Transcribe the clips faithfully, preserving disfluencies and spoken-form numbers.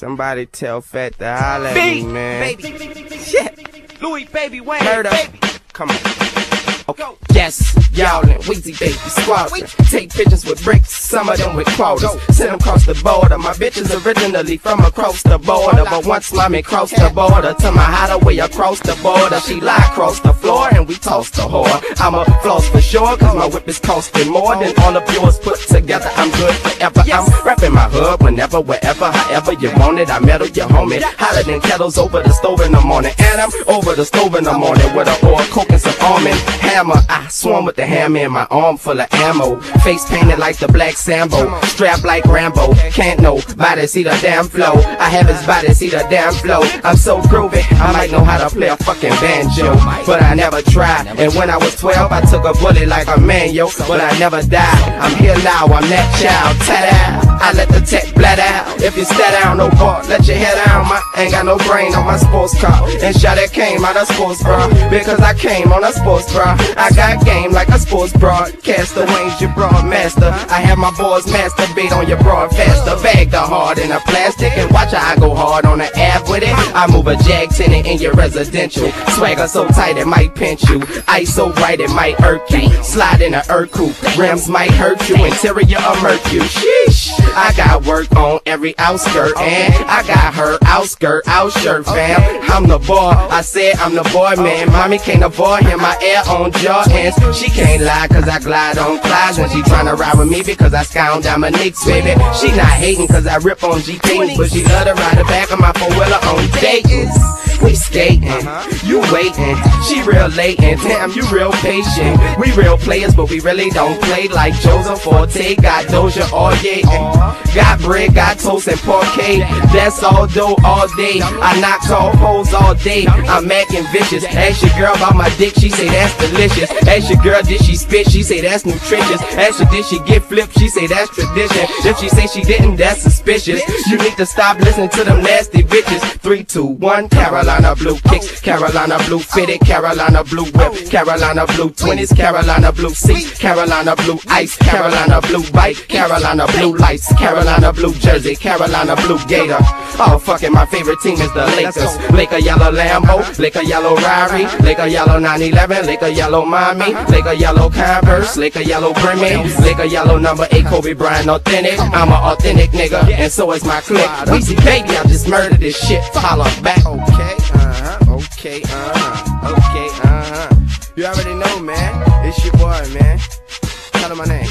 Somebody tell Fat to holler at me, man. Baby. Shit. Louis, baby, Wayne. Murder. Baby. Come on. Okay. Yes, y'all and Weezy Baby squadron. Take pictures with bricks, some of them with quarters. Send them across the border. My bitch is originally from across the border, but once mommy crossed the border to my hideaway across the border, she lie across the floor and we tossed the whore. I'm a floss for sure, cause my whip is costing more than all of yours put together. I'm good forever. I'm rapping my hood whenever, wherever, however you want it. I meddle your homie. Hotter than kettles over the stove in the morning, and I'm over the stove in the morning with a oil, coke and some almond hammer. I swarm with the hammer in my arm full of ammo. Face painted like the black Sambo, strapped like Rambo. Can't nobody see the damn flow. I have his body see the damn flow. I'm so groovy, I might know how to play a fucking banjo, but I never tried. And when I was twelve, I took a bullet like a man, yo, but I never died. I'm here now, I'm that child. Ta-da! I let the tech blat out. If you stay down, no part, let your head down. My ain't got no brain on my sports car, and shot it came out of sports bra, because I came on a sports bra. I got game like a sports broadcaster. Wayne's your broadmaster. I have my boys masturbate on your broad faster. Bag the hard in a plastic and watch how I go hard on the app with it. I move a Jag tenant in your residential. Swagger so tight it might pinch you. Ice so bright it might irk you. Slide in a earth coupe. Rims might hurt you. Interior or murk you. Sheesh. I got work on every outskirt, and I got her outskirt, outshirt, fam. I'm the boy. I said I'm the boy, man. Mommy can't avoid him. My air on Jordans. She can't lie cause I glide on Clydes, and she tryna ride with me because I scound Dominique's, baby. She not hating cause I rip on G Ps, but she love to ride the back of my four-wheeler on Dayton's. We skating, you waiting, she real latent, damn you real patient. We real players but we really don't play like Joseph Forte. Got Doja all day, got bread, got toast and parquet. That's all dough all day, I knocked off hoes all day. I'm acting vicious, ask your girl about my dick, she say that's delicious. Ask your girl did she spit, she say that's nutritious. Ask her did she get flipped, she say that's tradition. If she say she didn't, that's suspicious. You need to stop listening to them nasty bitches. Three, two, one, Carolina blue kicks, Carolina blue fitted, Carolina blue whip, Carolina blue twenties, Carolina blue seats, Carolina blue ice, Carolina blue bike, Carolina blue lights, Carolina blue jersey, Carolina blue gator. Oh fucking my favorite team is the Lakers. Laker yellow Lambo, Laker yellow Rari, Laker yellow nine eleven, Laker yellow mommy, Laker yellow Converse, Laker yellow Brimmy, Laker yellow number eight Kobe Bryant authentic. I'm an authentic nigga and so is my clique. Weezy Baby, I just murdered this shit. Holla back. Okay, uh-huh, okay, uh-huh, okay, uh-huh. You already know, man. It's your boy, man. Tell him my name.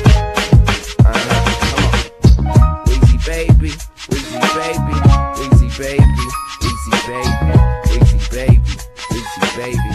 Uh-huh, come on. Weezy Baby, Weezy Baby, Weezy Baby, Weezy Baby, Weezy Baby, Weezy Baby.